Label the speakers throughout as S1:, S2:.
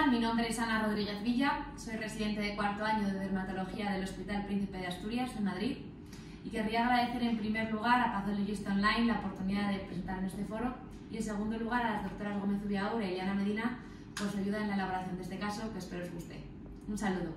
S1: Hola, mi nombre es Ana Rodríguez Villa, soy residente de cuarto año de dermatología del Hospital Príncipe de Asturias en Madrid y querría agradecer en primer lugar a Pathologist Online la oportunidad de presentar en este foro y en segundo lugar a las doctoras Gómez Ubiaura y Ana Medina por su ayuda en la elaboración de este caso, que espero os guste. Un saludo.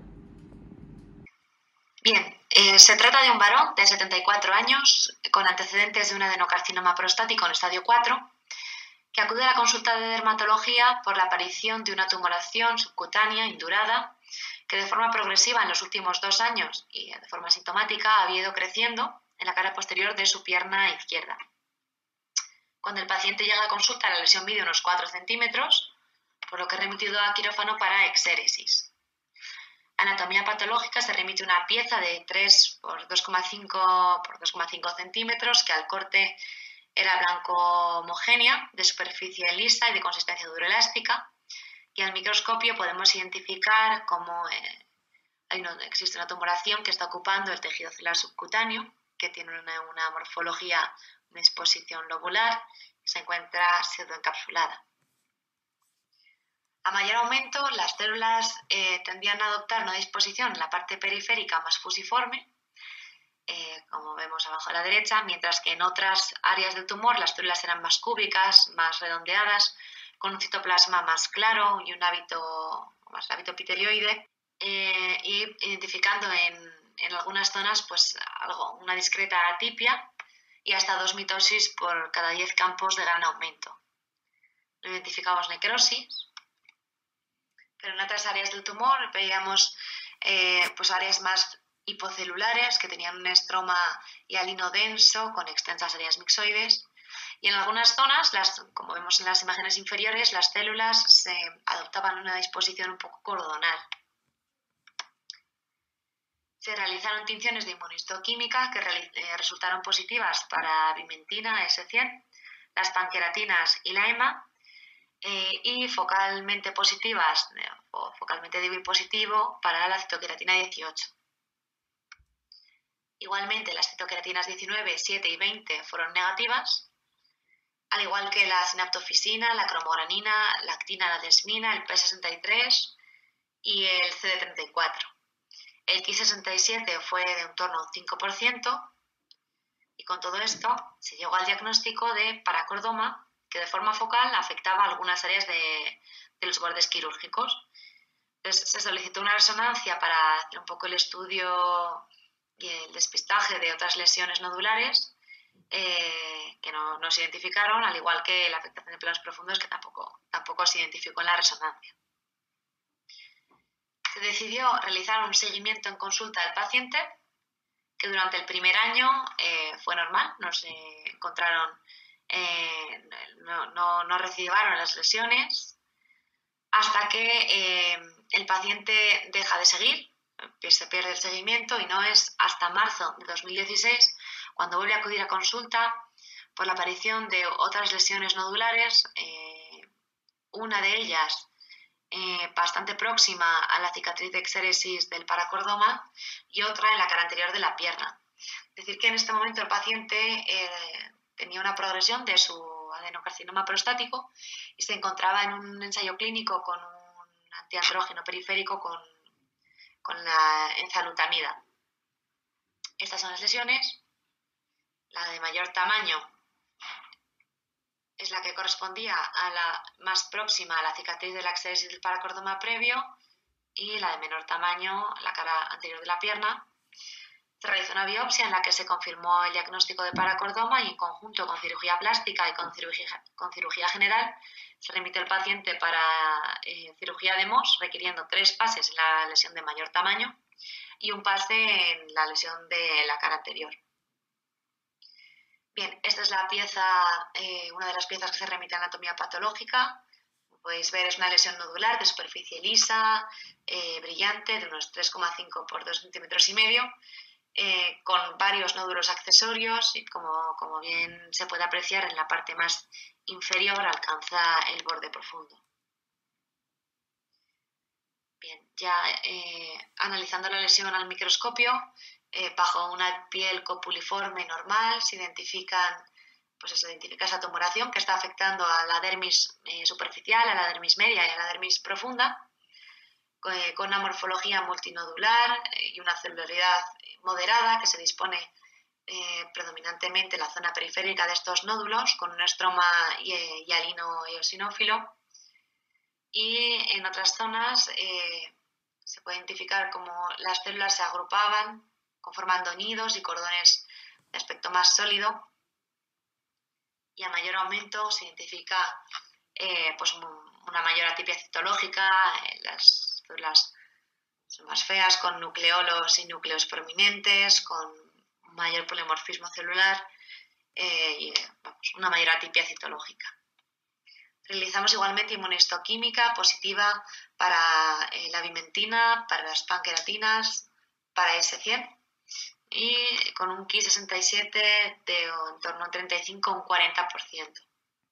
S2: Bien, se trata de un varón de 74 años con antecedentes de un adenocarcinoma prostático en estadio 4 que acude a la consulta de dermatología por la aparición de una tumoración subcutánea indurada que de forma progresiva en los últimos 2 años y de forma sintomática ha ido creciendo en la cara posterior de su pierna izquierda. Cuando el paciente llega a consulta, la lesión mide unos 4 centímetros, por lo que es remitido a quirófano para exéresis. Anatomía patológica se remite una pieza de 3 por 2,5 centímetros que al corte era blanco homogénea, de superficie lisa y de consistencia duroelástica, y al microscopio podemos identificar cómo existe una tumoración que está ocupando el tejido celular subcutáneo, que tiene una morfología, una exposición lobular, y se encuentra pseudoencapsulada. A mayor aumento, las células tendían a adoptar una disposición en la parte periférica más fusiforme, como vemos abajo a la derecha, mientras que en otras áreas del tumor las células eran más cúbicas, más redondeadas, con un citoplasma más claro y un hábito epitelioide, y identificando en algunas zonas pues, una discreta atipia y hasta 2 mitosis por cada 10 campos de gran aumento. No identificamos necrosis, pero en otras áreas del tumor veíamos pues áreas más hipocelulares que tenían un estroma hialino denso con extensas áreas mixoides, y en algunas zonas, como vemos en las imágenes inferiores, las células se adoptaban una disposición un poco cordonal. Se realizaron tinciones de inmunistoquímica que resultaron positivas para vimentina S100, las panqueratinas y la EMA, y focalmente positivas o focalmente débil positivo para la citoqueratina 18. Igualmente, las citoqueratinas 19, 7 y 20 fueron negativas, al igual que la sinaptofisina, la cromogranina, la actina, la desmina, el P63 y el CD34. El Ki67 fue de un torno a un 5%, y con todo esto se llegó al diagnóstico de paracordoma, que de forma focal afectaba algunas áreas de los bordes quirúrgicos. Entonces, se solicitó una resonancia para hacer un poco el estudio y el despistaje de otras lesiones nodulares que no se identificaron, al igual que la afectación de planos profundos, que tampoco se identificó en la resonancia. Se decidió realizar un seguimiento en consulta del paciente, que durante el primer año fue normal, no se encontraron, no recidivaron las lesiones, hasta que el paciente deja de seguir, se pierde el seguimiento, y no es hasta marzo de 2016 cuando vuelve a acudir a consulta por la aparición de otras lesiones nodulares, una de ellas bastante próxima a la cicatriz de exéresis del paracordoma y otra en la cara anterior de la pierna. Es decir, que en este momento el paciente tenía una progresión de su adenocarcinoma prostático y se encontraba en un ensayo clínico con un antiandrógeno periférico con la enzalutamida. Estas son las lesiones. La de mayor tamaño es la que correspondía a la más próxima a la cicatriz de la exéresis del paracordoma previo, y la de menor tamaño, la cara anterior de la pierna. Se realizó una biopsia en la que se confirmó el diagnóstico de paracordoma, y en conjunto con cirugía plástica y con cirugía general se remitió el paciente para cirugía de Mohs, requiriendo 3 pases en la lesión de mayor tamaño y un pase en la lesión de la cara anterior. Bien, esta es la pieza, una de las piezas que se remite a anatomía patológica. Como podéis ver, es una lesión nodular de superficie lisa, brillante, de unos 3,5 por 2,5 centímetros, con varios nódulos accesorios, y como bien se puede apreciar, en la parte más inferior alcanza el borde profundo. Bien, ya analizando la lesión al microscopio, bajo una piel copuliforme normal se identifica esa tumoración que está afectando a la dermis superficial, a la dermis media y a la dermis profunda, con una morfología multinodular y una celularidad moderada que se dispone predominantemente en la zona periférica de estos nódulos, con un estroma hialino eosinófilo, y en otras zonas se puede identificar como las células se agrupaban conformando nidos y cordones de aspecto más sólido, y a mayor aumento se identifica pues una mayor atipia citológica, las células son más feas, con nucleolos y núcleos prominentes, con mayor polimorfismo celular y una mayor atipia citológica. Realizamos igualmente inmunohistoquímica positiva para la bimentina, para las panqueratinas, para S100, y con un Ki67 de en torno a un 35 o un 40%.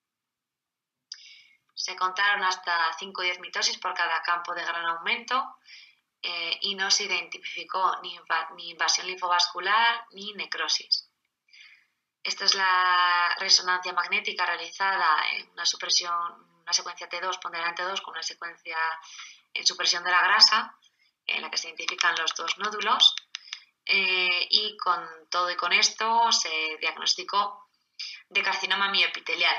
S2: Se contaron hasta 5 o 10 mitosis por cada campo de gran aumento y no se identificó ni invasión linfovascular ni necrosis. Esta es la resonancia magnética realizada en una secuencia T2 ponderante 2 con una secuencia en supresión de la grasa, en la que se identifican los dos nódulos, y con todo y con esto se diagnosticó de carcinoma mioepitelial.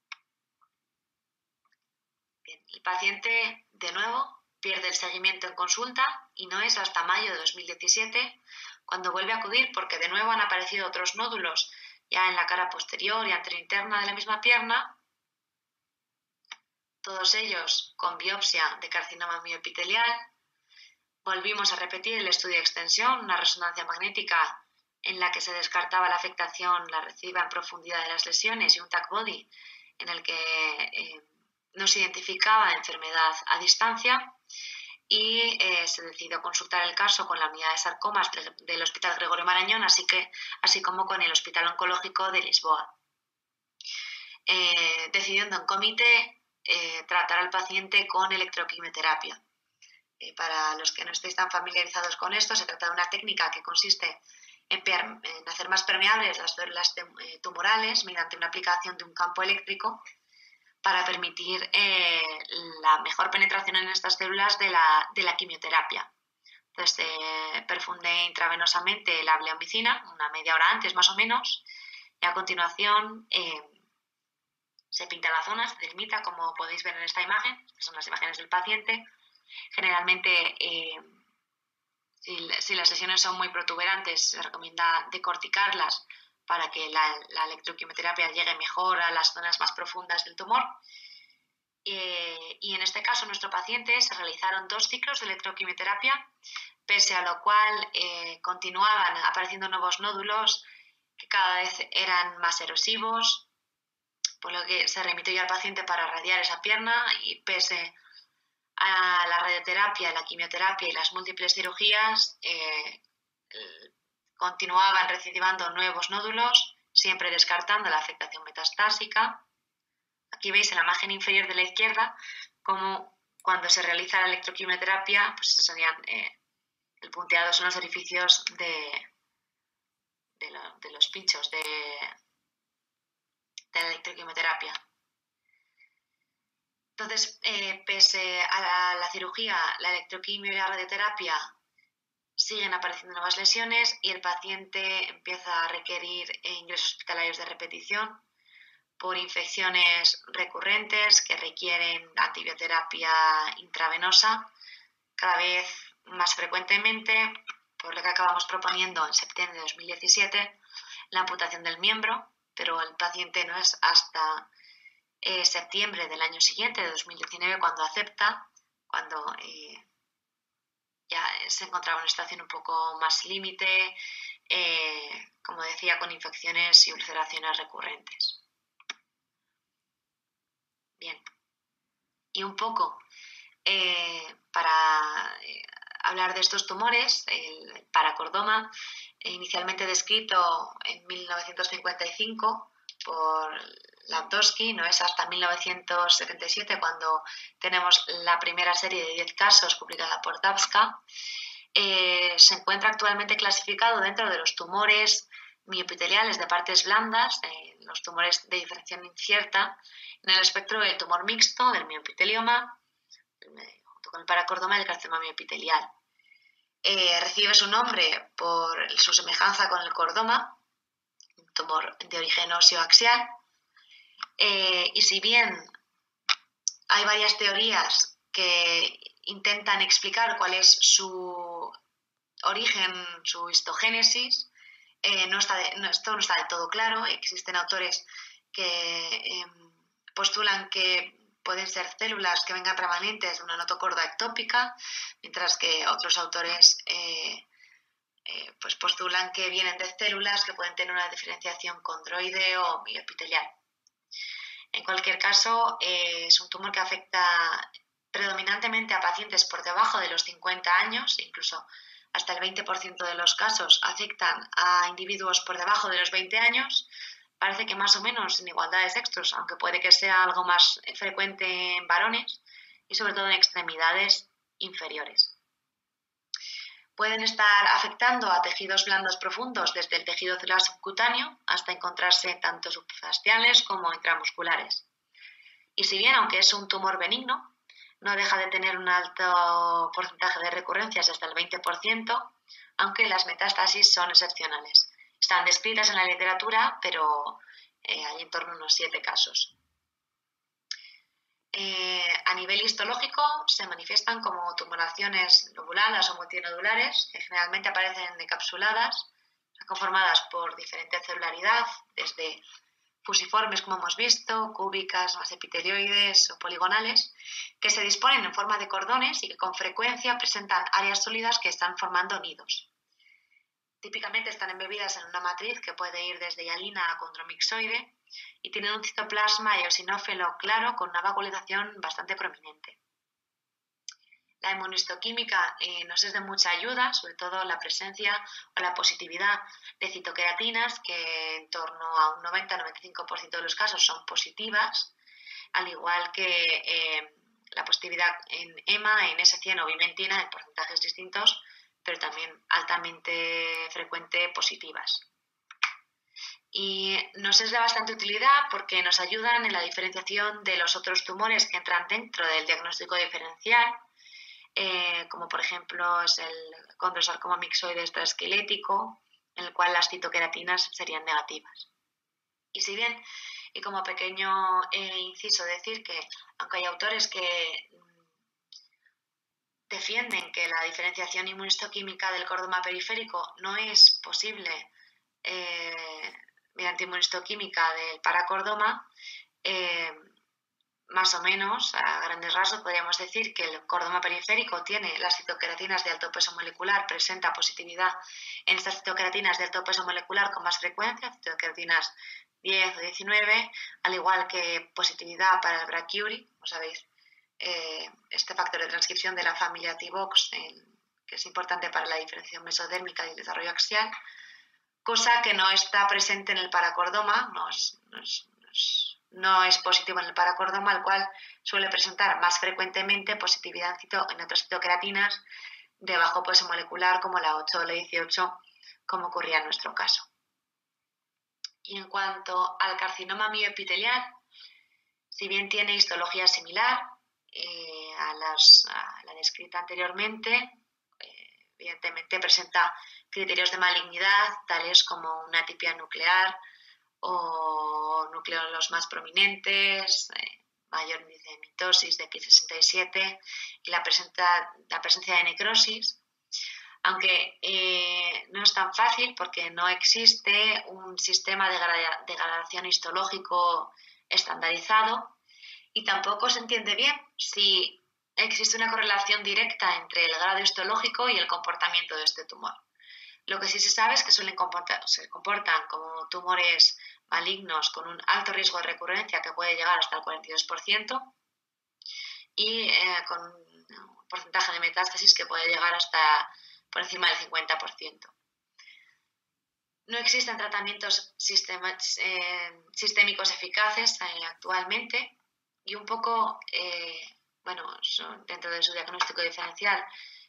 S2: Bien, el paciente, de nuevo, pierde el seguimiento en consulta y no es hasta mayo de 2017 cuando vuelve a acudir, porque de nuevo han aparecido otros nódulos ya en la cara posterior y anterointerna de la misma pierna, todos ellos con biopsia de carcinoma mioepitelial. Volvimos a repetir el estudio de extensión, una resonancia magnética en la que se descartaba la afectación, la recidiva en profundidad de las lesiones, y un TAC body en el que no se identificaba enfermedad a distancia, y se decidió consultar el caso con la unidad de sarcomas del Hospital Gregorio Marañón, así como con el Hospital Oncológico de Lisboa, decidiendo en comité tratar al paciente con electroquimioterapia. Para los que no estéis tan familiarizados con esto, se trata de una técnica que consiste en hacer más permeables las células tumorales mediante una aplicación de un campo eléctrico para permitir la mejor penetración en estas células de la quimioterapia. Entonces se perfunde intravenosamente la bleomicina, una media hora antes más o menos, y a continuación se pinta la zona, se delimita, como podéis ver en esta imagen. Estas son las imágenes del paciente. Generalmente, si las lesiones son muy protuberantes, se recomienda decorticarlas para que la electroquimioterapia llegue mejor a las zonas más profundas del tumor. Y en este caso, nuestro paciente, se realizaron 2 ciclos de electroquimioterapia, pese a lo cual continuaban apareciendo nuevos nódulos que cada vez eran más erosivos, por lo que se remitió ya al paciente para radiar esa pierna, y pese a la radioterapia, la quimioterapia y las múltiples cirugías, continuaban recidivando nuevos nódulos, siempre descartando la afectación metastásica. Aquí veis en la imagen inferior de la izquierda cómo cuando se realiza la electroquimioterapia, pues el punteado son los orificios de los pinchos de la electroquimioterapia. Entonces, pese a la cirugía, la electroquimio y la radioterapia, siguen apareciendo nuevas lesiones y el paciente empieza a requerir ingresos hospitalarios de repetición por infecciones recurrentes que requieren antibioterapia intravenosa cada vez más frecuentemente, por lo que acabamos proponiendo en septiembre de 2017 la amputación del miembro, pero el paciente no es hasta septiembre del año siguiente, de 2019, cuando acepta, cuando ya se encontraba en una situación un poco más límite, como decía, con infecciones y ulceraciones recurrentes. Bien, y un poco para hablar de estos tumores, el paracordoma, inicialmente descrito en 1955 por Landowski, no es hasta 1977 cuando tenemos la primera serie de 10 casos publicada por Dubska. Se encuentra actualmente clasificado dentro de los tumores mioepiteliales de partes blandas, los tumores de diferenciación incierta, en el espectro del tumor mixto, del mioepitelioma, junto junto con el paracordoma y el carcinoma mioepitelial. Recibe su nombre por su semejanza con el cordoma, un tumor de origen óseo axial, y si bien hay varias teorías que intentan explicar cuál es su origen, su histogénesis, esto no está del todo claro. Existen autores que postulan que pueden ser células que vengan remanentes de una notocorda ectópica, mientras que otros autores pues postulan que vienen de células que pueden tener una diferenciación condroide o mioepitelial. En cualquier caso, es un tumor que afecta predominantemente a pacientes por debajo de los 50 años, incluso hasta el 20% de los casos afectan a individuos por debajo de los 20 años. Parece que más o menos en igualdad de sexos, aunque puede que sea algo más frecuente en varones y sobre todo en extremidades inferiores. Pueden estar afectando a tejidos blandos profundos desde el tejido celular subcutáneo hasta encontrarse tanto subfaciales como intramusculares. Y si bien, aunque es un tumor benigno, no deja de tener un alto porcentaje de recurrencias, hasta el 20%, aunque las metástasis son excepcionales. Están descritas en la literatura, pero hay en torno a unos 7 casos. A nivel histológico se manifiestan como tumoraciones lobuladas o multinodulares, que generalmente aparecen encapsuladas, conformadas por diferente celularidad, desde fusiformes, como hemos visto, cúbicas, más epitelioides o poligonales, que se disponen en forma de cordones y que con frecuencia presentan áreas sólidas que están formando nidos. Típicamente están embebidas en una matriz que puede ir desde hialina a condromixoide y tienen un citoplasma eosinófilo claro con una vacuolización bastante prominente. La inmunohistoquímica nos es de mucha ayuda, sobre todo la presencia o la positividad de citoqueratinas, que en torno a un 90-95% de los casos son positivas, al igual que la positividad en EMA, en S100 o vimentina, en porcentajes distintos, pero también altamente frecuente positivas. Y nos es de bastante utilidad porque nos ayudan en la diferenciación de los otros tumores que entran dentro del diagnóstico diferencial, como por ejemplo es el condrosarcoma mixoide extraesquelético, en el cual las citoqueratinas serían negativas. Y si bien, y como pequeño inciso, decir que aunque hay autores que defienden que la diferenciación inmunohistoquímica del cordoma periférico no es posible mediante inmunohistoquímica del paracordoma, más o menos, a grandes rasgos, podríamos decir que el cordoma periférico tiene las citoqueratinas de alto peso molecular, presenta positividad en estas citoqueratinas de alto peso molecular con más frecuencia, citoqueratinas 10 o 19, al igual que positividad para el BRCA, como sabéis, este factor de transcripción de la familia T-Box, que es importante para la diferenciación mesodérmica y el desarrollo axial, cosa que no está presente en el paracordoma, no es positivo en el paracordoma, el cual suele presentar más frecuentemente positividad en otras citoqueratinas de bajo peso molecular, como la 8 o la 18, como ocurría en nuestro caso. Y en cuanto al carcinoma mioepitelial, si bien tiene histología similar a la descrita anteriormente, evidentemente presenta criterios de malignidad, tales como una atipia nuclear o núcleos más prominentes, mayor índice de mitosis de Ki67 y la presencia de necrosis, aunque no es tan fácil porque no existe un sistema de gradación histológico estandarizado y tampoco se entiende bien si existe una correlación directa entre el grado histológico y el comportamiento de este tumor. Lo que sí se sabe es que se comportan como tumores malignos con un alto riesgo de recurrencia que puede llegar hasta el 42% y con un porcentaje de metástasis que puede llegar hasta por encima del 50%. No existen tratamientos sistémicos eficaces actualmente y un poco, dentro de su diagnóstico diferencial,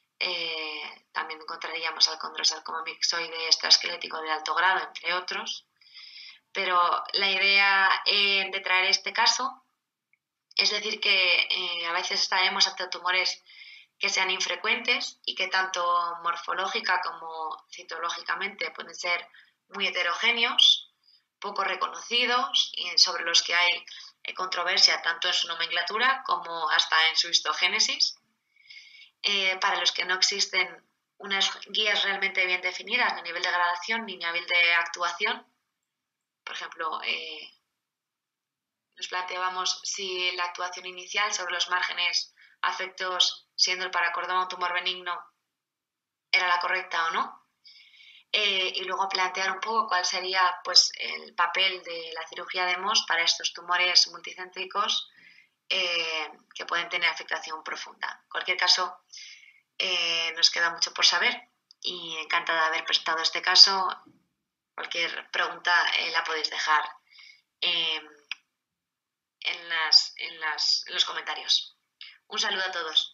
S2: también encontraríamos al condrosarcoma mixoide extraesquelético de alto grado, entre otros. Pero la idea de traer este caso es decir que a veces estaremos ante tumores que sean infrecuentes y que tanto morfológica como citológicamente pueden ser muy heterogéneos, poco reconocidos y sobre los que hay controversia tanto en su nomenclatura como hasta en su histogénesis, para los que no existen unas guías realmente bien definidas a nivel de gradación ni a nivel de actuación. Por ejemplo, nos planteábamos si la actuación inicial sobre los márgenes afectos, siendo el paracordoma un tumor benigno, era la correcta o no. Y luego plantear un poco cuál sería pues, el papel de la cirugía de Mohs para estos tumores multicéntricos que pueden tener afectación profunda. En cualquier caso, nos queda mucho por saber y encantada de haber presentado este caso. Cualquier pregunta la podéis dejar en los comentarios. Un saludo a todos.